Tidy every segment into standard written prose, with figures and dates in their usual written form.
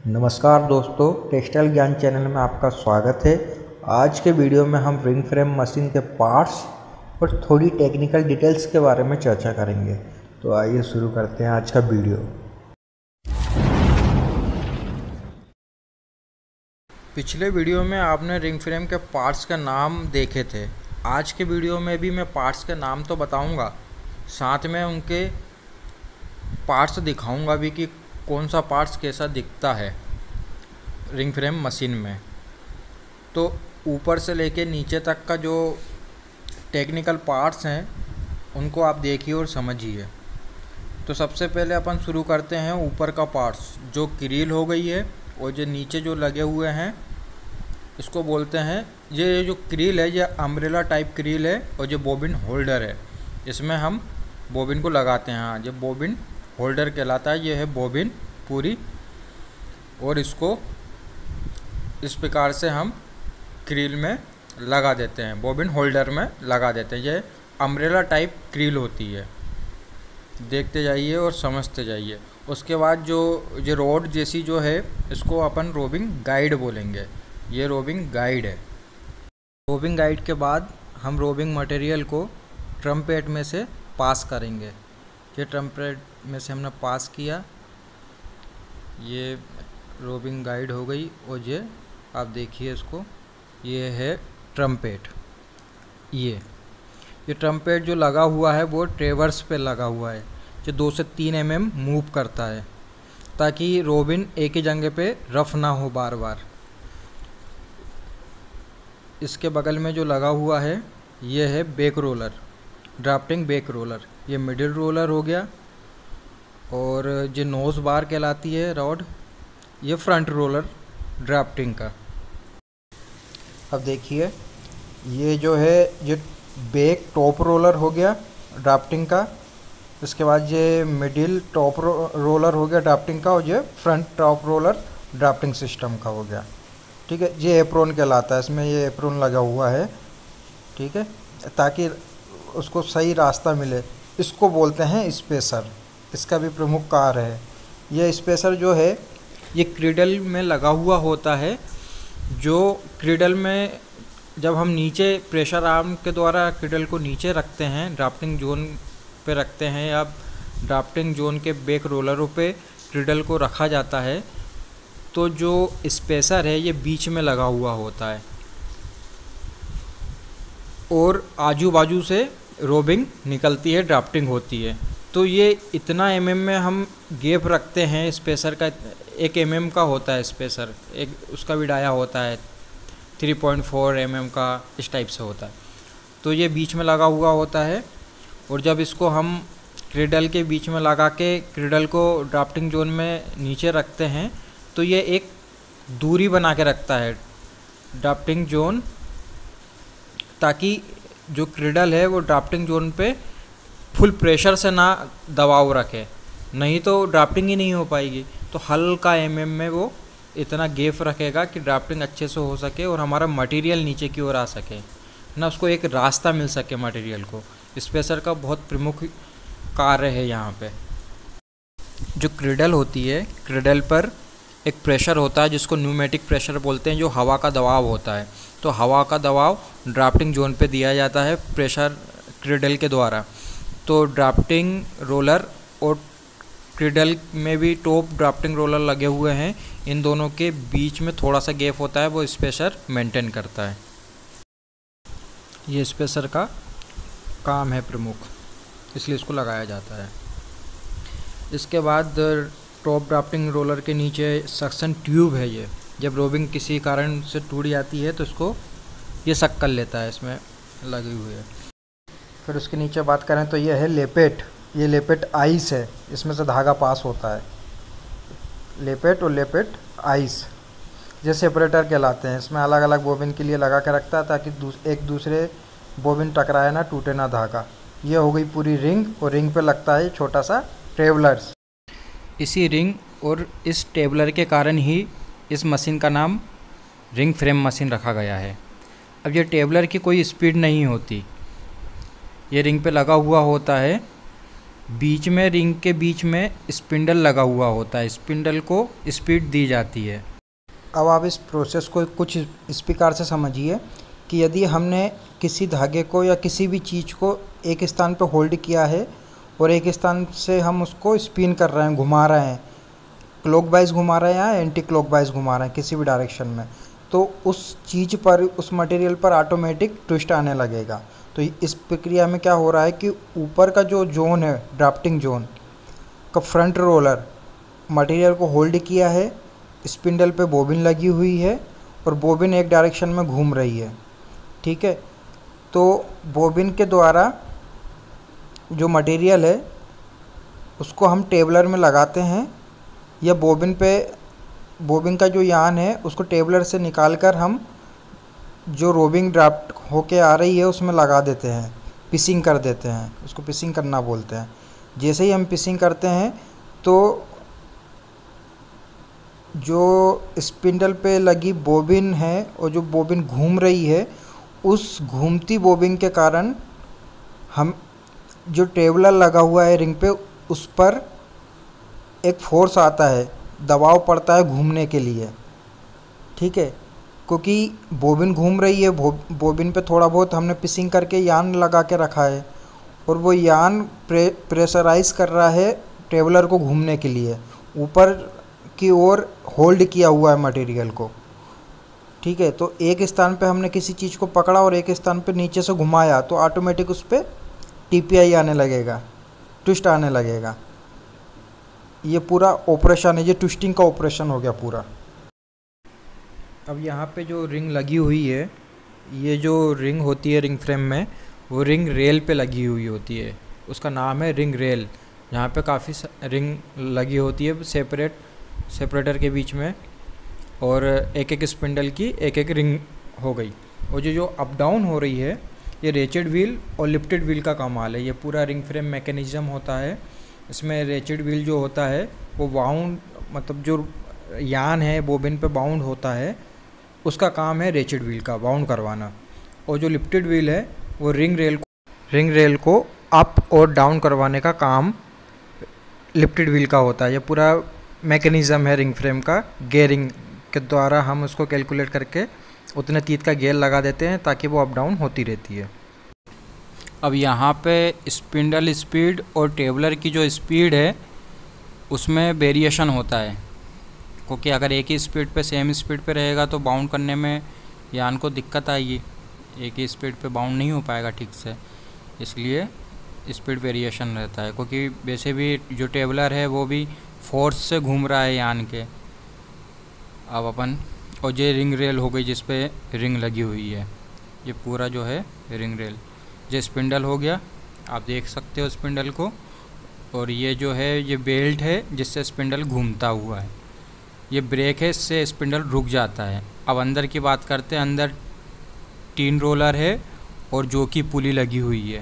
नमस्कार दोस्तों, टेक्सटाइल ज्ञान चैनल में आपका स्वागत है। आज के वीडियो में हम रिंग फ्रेम मशीन के पार्ट्स और थोड़ी टेक्निकल डिटेल्स के बारे में चर्चा करेंगे। तो आइए शुरू करते हैं आज का वीडियो। पिछले वीडियो में आपने रिंग फ्रेम के पार्ट्स का नाम देखे थे। आज के वीडियो में भी मैं पार्ट्स के नाम तो बताऊंगा, साथ में उनके पार्ट्स दिखाऊंगा भी कि कौन सा पार्ट्स कैसा दिखता है रिंग फ्रेम मशीन में। तो ऊपर से लेके नीचे तक का जो टेक्निकल पार्ट्स हैं उनको आप देखिए और समझिए। तो सबसे पहले अपन शुरू करते हैं ऊपर का पार्ट्स, जो क्रिल हो गई है और जो नीचे जो लगे हुए हैं इसको बोलते हैं, ये जो क्रिल है ये अम्ब्रेला टाइप क्रिल है और जो बॉबिन होल्डर है इसमें हम बॉबिन को लगाते हैं। हाँ, ये बॉबिन होल्डर कहलाता है। ये है बॉबिन पूरी, और इसको इस प्रकार से हम क्रिल में लगा देते हैं, बॉबिन होल्डर में लगा देते हैं। ये अम्ब्रेला टाइप क्रिल होती है, देखते जाइए और समझते जाइए। उसके बाद जो ये रोड जैसी जो है इसको अपन रोबिंग गाइड बोलेंगे। ये रोबिंग गाइड है। रोबिंग गाइड के बाद हम रोबिंग मटेरियल को ट्रम्पेट में से पास करेंगे। ये ट्रम्पेट में से हमने पास किया, ये रोबिंग गाइड हो गई। और ये आप देखिए इसको, ये है ट्रम्पेट। ये ट्रम्पेट जो लगा हुआ है वो ट्रेवर्स पे लगा हुआ है, जो 2 से 3 mm मूव करता है ताकि रोबिन एक ही जगह पे रफ ना हो बार बार। इसके बगल में जो लगा हुआ है ये है back roller, drafting back roller. ये मिडिल रोलर हो गया। और जो नोज़ बार कहलाती है रॉड, ये फ्रंट रोलर ड्राफ्टिंग का। अब देखिए ये जो है ये बैक टॉप रोलर हो गया ड्राफ्टिंग का। इसके बाद ये मिडिल टॉप रोलर हो गया ड्राफ्टिंग का, और ये front top roller drafting system का हो गया। ठीक है, ये एप्रोन कहलाता है। इसमें ये एप्रोन लगा हुआ है, ठीक है, ताकि उसको सही रास्ता मिले। इसको बोलते हैं स्पेसर। इसका भी प्रमुख कार्य है। ये स्पेसर जो है ये क्रिडल में लगा हुआ होता है। जो क्रिडल में जब हम नीचे प्रेशर आर्म के द्वारा क्रिडल को नीचे रखते हैं, ड्राफ्टिंग जोन पे रखते हैं या ड्राफ्टिंग जोन के बैक रोलरों पे क्रिडल को रखा जाता है, तो जो स्पेसर है ये बीच में लगा हुआ होता है और आजू बाजू से रोबिंग निकलती है, ड्राफ्टिंग होती है। तो ये इतना mm में हम गैप रखते हैं। स्पेसर का 1 mm का होता है स्पेसर, एक उसका भी डाया होता है 3.4 mm का, इस टाइप से होता है। तो ये बीच में लगा हुआ होता है, और जब इसको हम क्रिडल के बीच में लगा के क्रिडल को ड्राफ्टिंग जोन में नीचे रखते हैं तो ये एक दूरी बना के रखता है ड्राफ्टिंग जोन, ताकि जो क्रिडल है वो ड्राफ्टिंग जोन पे फुल प्रेशर से ना दबाव रखे, नहीं तो ड्राफ्टिंग ही नहीं हो पाएगी। तो हल्का mm में वो इतना गैप रखेगा कि ड्राफ्टिंग अच्छे से हो सके और हमारा मटेरियल नीचे की ओर आ सके ना, उसको एक रास्ता मिल सके मटेरियल को। स्पेसर का बहुत प्रमुख कार्य है यहाँ पे। जो क्रिडल होती है, क्रिडल पर एक प्रेशर होता है जिसको न्यूमेटिक प्रेशर बोलते हैं, जो हवा का दबाव होता है। तो हवा का दबाव ड्राफ्टिंग जोन पे दिया जाता है प्रेशर क्रिडल के द्वारा। तो ड्राफ्टिंग रोलर और क्रिडल में भी टॉप ड्राफ्टिंग रोलर लगे हुए हैं, इन दोनों के बीच में थोड़ा सा गैप होता है, वो स्पेसर मेंटेन करता है। ये स्पेसर का काम है प्रमुख, इसलिए इसको लगाया जाता है। इसके बाद टॉप ड्राफ्टिंग रोलर के नीचे सक्शन ट्यूब है। ये जब रोबिंग किसी कारण से टूट जाती है तो इसको ये सक कर लेता है, इसमें लगी हुई है। फिर उसके नीचे बात करें तो ये है लेपेट। ये लेपेट आइस है, इसमें से धागा पास होता है। लेपेट और लेपेट आइस ये सेपरेटर कहलाते हैं। इसमें अलग अलग बोबिन के लिए लगा के रखता है ताकि एक दूसरे बोबिन टकराए ना, टूटे ना धागा। ये हो गई पूरी रिंग, और रिंग पे लगता है छोटा सा ट्रेवलर्स। इसी रिंग और इस टेबलर के कारण ही इस मशीन का नाम रिंग फ्रेम मशीन रखा गया है। अब ये टेबलर की कोई स्पीड नहीं होती, ये रिंग पे लगा हुआ होता है बीच में रिंग के बीच में स्पिंडल लगा हुआ होता है, स्पिंडल को स्पीड दी जाती है। अब आप इस प्रोसेस को कुछ इस प्रकार से समझिए कि यदि हमने किसी धागे को या किसी भी चीज़ को एक स्थान पर होल्ड किया है और एक स्थान से हम उसको स्पिन कर रहे हैं, घुमा रहे हैं, क्लॉकवाइज घुमा रहे हैं या एंटी क्लॉकवाइज घुमा रहे हैं किसी भी डायरेक्शन में, तो उस चीज़ पर, उस मटेरियल पर ऑटोमेटिक ट्विस्ट आने लगेगा। तो इस प्रक्रिया में क्या हो रहा है कि ऊपर का जो जोन है, ड्राफ्टिंग जोन का फ्रंट रोलर मटेरियल को होल्ड किया है, स्पिंडल पे बोबिन लगी हुई है और बोबिन एक डायरेक्शन में घूम रही है। ठीक है, तो बोबिन के द्वारा जो मटेरियल है उसको हम टेबलर में लगाते हैं, या बोबिन का जो यान है उसको टेबलर से निकालकर हम जो रोबिंग ड्राफ्ट होके आ रही है उसमें लगा देते हैं, पिसिंग कर देते हैं, उसको पिसिंग करना बोलते हैं। जैसे ही हम पिसिंग करते हैं तो जो स्पिंडल पे लगी बोबिन है और जो बोबिन घूम रही है, उस घूमती बोबिन के कारण हम जो टेबलर लगा हुआ है रिंग पे, उस पर एक फोर्स आता है, दबाव पड़ता है घूमने के लिए। ठीक है, क्योंकि बोबिन घूम रही है, बोबिन पे थोड़ा बहुत हमने पिसिंग करके यान लगा के रखा है और वो यान प्रेशराइज कर रहा है टेबलर को घूमने के लिए, ऊपर की ओर होल्ड किया हुआ है मटेरियल को। ठीक है, तो एक स्थान पे हमने किसी चीज़ को पकड़ा और एक स्थान पे नीचे से घुमाया तो ऑटोमेटिक उस पर टीपीआई आने लगेगा, ट्विस्ट आने लगेगा। ये पूरा ऑपरेशन है, ये ट्विस्टिंग का ऑपरेशन हो गया पूरा। अब यहाँ पे जो रिंग लगी हुई है, ये जो रिंग होती है रिंग फ्रेम में, वो रिंग रेल पे लगी हुई होती है, उसका नाम है रिंग रेल। यहाँ पे काफ़ी रिंग लगी होती है सेपरेटर के बीच में, और एक एक स्पिंडल की एक एक रिंग हो गई। और जो अप डाउन हो रही है, ये रेचेड व्हील और लिफ्टेड व्हील का कमाल है। ये पूरा रिंग फ्रेम मैकेनिज़्म होता है। इसमें रेचेड व्हील जो होता है वो बाउंड, मतलब जो यान है बोबिन पे बाउंड होता है, उसका काम है रेचेड व्हील का बाउंड करवाना। और जो लिफ्टेड व्हील है वो रिंग रेल को अप और डाउन करवाने का काम लिफ्टेड व्हील का होता है। ये पूरा मैकेनिज़्म है रिंग फ्रेम का। गियरिंग के द्वारा हम उसको कैलकुलेट करके उतने तीत का गियर लगा देते हैं ताकि वो अप डाउन होती रहती है। अब यहाँ पे स्पिंडल स्पीड और टेबलर की जो स्पीड है उसमें वेरिएशन होता है, क्योंकि अगर एक ही स्पीड पे सेम स्पीड पे रहेगा तो बाउंड करने में यान को दिक्कत आएगी, एक ही स्पीड पे बाउंड नहीं हो पाएगा ठीक से, इसलिए स्पीड वेरिएशन रहता है। क्योंकि वैसे भी जो टेबलर है वो भी फोर्स से घूम रहा है यान के। अब अपन, और ये रिंग रेल हो गई जिस पे रिंग लगी हुई है, ये पूरा जो है रिंग रेल। ये स्पिंडल हो गया, आप देख सकते हो स्पिंडल को, और ये जो है ये बेल्ट है जिससे स्पिंडल घूमता हुआ है। ये ब्रेक है, इससे स्पिंडल रुक जाता है। अब अंदर की बात करते हैं। अंदर 3 रोलर है और जो कि पुली लगी हुई है।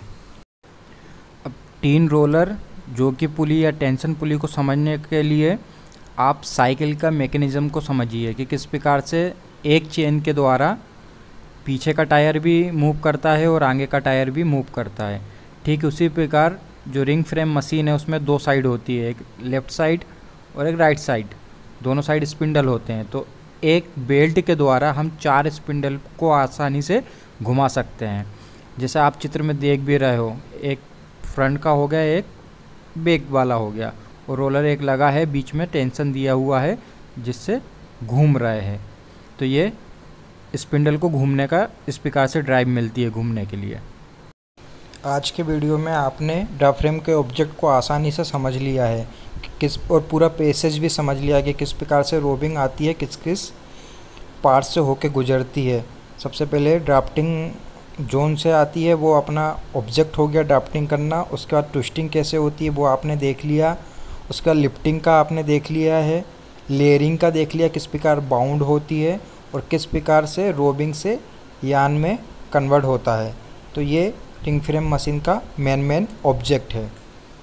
अब 3 रोलर जो कि पुली या टेंशन पुली को समझने के लिए आप साइकिल का मैकेनिज़्म को समझिए कि किस प्रकार से एक चेन के द्वारा पीछे का टायर भी मूव करता है और आगे का टायर भी मूव करता है। ठीक उसी प्रकार जो रिंग फ्रेम मशीन है उसमें 2 साइड होती है, एक लेफ़्ट साइड और एक राइट साइड, दोनों साइड स्पिंडल होते हैं। तो एक बेल्ट के द्वारा हम 4 स्पिंडल को आसानी से घुमा सकते हैं। जैसे आप चित्र में देख भी रहे हो, एक फ्रंट का हो गया, एक बैक वाला हो गया, और रोलर एक लगा है, बीच में टेंशन दिया हुआ है जिससे घूम रहे हैं। तो ये स्पिंडल को घूमने का इस प्रकार से ड्राइव मिलती है घूमने के लिए। आज के वीडियो में आपने डायफ्रेम के ऑब्जेक्ट को आसानी से समझ लिया है किस, और पूरा पैसेज भी समझ लिया कि किस प्रकार से रोबिंग आती है, किस किस पार्ट से होके गुजरती है। सबसे पहले ड्राफ्टिंग जोन से आती है, वो अपना ऑब्जेक्ट हो गया ड्राफ्टिंग करना। उसके बाद ट्विस्टिंग कैसे होती है वो आपने देख लिया। उसके बाद लिफ्टिंग का आपने देख लिया है, लेयरिंग का देख लिया किस प्रकार बाउंड होती है और किस प्रकार से रोबिंग से यान में कन्वर्ट होता है। तो ये रिंग फ्रेम मशीन का मेन ऑब्जेक्ट है।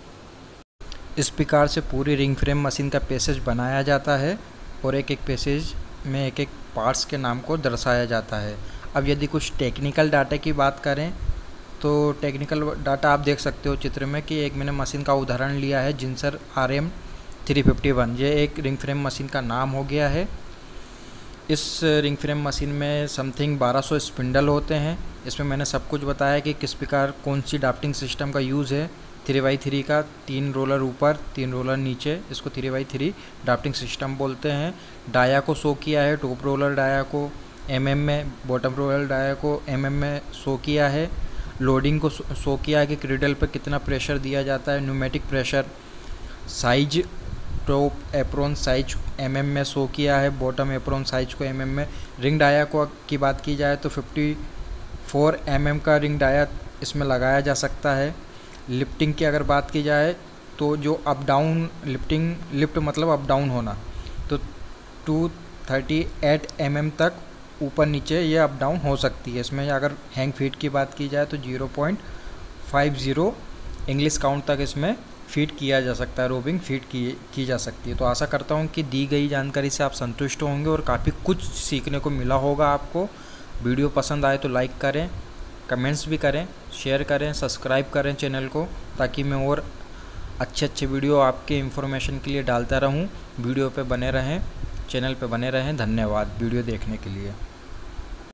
इस प्रकार से पूरी रिंग फ्रेम मशीन का पैसेज बनाया जाता है और एक एक पैसेज में एक एक पार्ट्स के नाम को दर्शाया जाता है। अब यदि कुछ टेक्निकल डाटा की बात करें तो टेक्निकल डाटा आप देख सकते हो चित्र में कि एक मैंने मशीन का उदाहरण लिया है जिंसर RM351। ये एक रिंग फ्रेम मशीन का नाम हो गया है। इस रिंग फ्रेम मशीन में समथिंग 1200 स्पिंडल होते हैं। इसमें मैंने सब कुछ बताया कि किस प्रकार कौन सी ड्राफ्टिंग सिस्टम का यूज़ है। 3x3 का 3 रोलर ऊपर 3 रोलर नीचे, इसको 3x3 ड्राफ्टिंग सिस्टम बोलते हैं। डाया को शो किया है, टॉप रोलर डाया को में, बॉटम रोलर डाया को में शो किया है। लोडिंग को शो किया है कि क्रिडल पर कितना प्रेशर दिया जाता है। Pneumatic pressure size, top apron size में शो किया है, बॉटम एप्रोन साइज को में। रिंग डाया को की बात की जाए तो 54 का रिंग डाया इसमें लगाया जा सकता है। लिफ्टिंग की अगर बात की जाए तो जो अप डाउन लिफ्ट मतलब अप डाउन होना, तो 238 तक ऊपर नीचे ये अप डाउन हो सकती है। इसमें अगर हैंग फीट की बात की जाए तो 0.50 इंग्लिश काउंट तक इसमें फीट किया जा सकता है, रोबिंग फीट की जा सकती है। तो आशा करता हूँ कि दी गई जानकारी से आप संतुष्ट होंगे और काफ़ी कुछ सीखने को मिला होगा आपको। वीडियो पसंद आए तो लाइक करें, कमेंट्स भी करें, शेयर करें, सब्सक्राइब करें चैनल को, ताकि मैं और अच्छे वीडियो आपके इन्फॉर्मेशन के लिए डालता रहूं। वीडियो पे बने रहें, चैनल पे बने रहें। धन्यवाद वीडियो देखने के लिए।